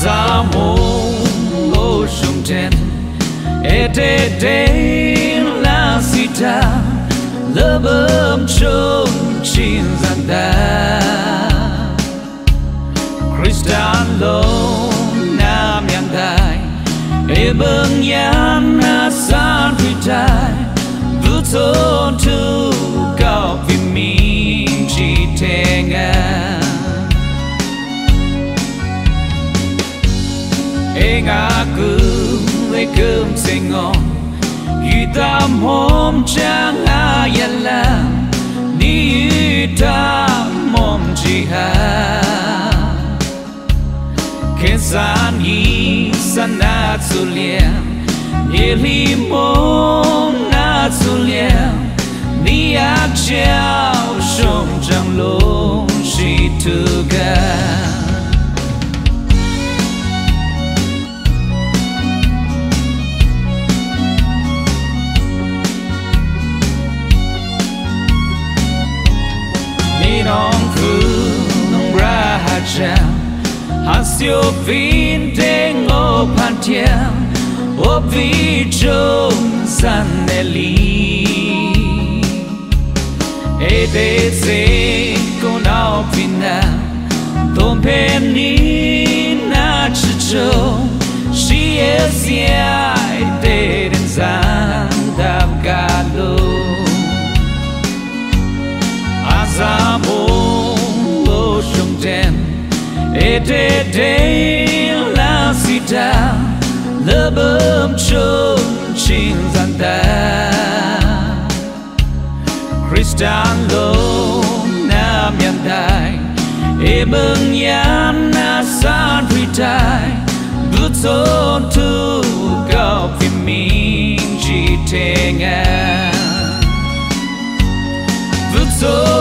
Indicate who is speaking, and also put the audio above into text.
Speaker 1: Azamo o shumten Ete la sita Lebem chum chin zanda Christian lo nam yang dai Ebeng yan na san pritai Vuton tu cao vì mình chỉ tenga Nga cứ lấy cơm say ngon Vì tâm hôm chẳng ai làm Ni ta mong chỉ ha Kẻ gian y san na zu liang Nhẹ li mong na zu liang Ni ác trao sống chẳng lông chỉ thư ga Nong cứ nong ra chang Hasio vin te ngô pan tiang O vi chung san eli E de se con ao pina Tom pen ni na chicho She is yai de den san dam galo Azamo o shumten Ete la sita Lebem chum chin zanda Christian lo nam yang dai Ebeng yan na san pritai Vuton tu cao vì mình chỉ tenga Vuton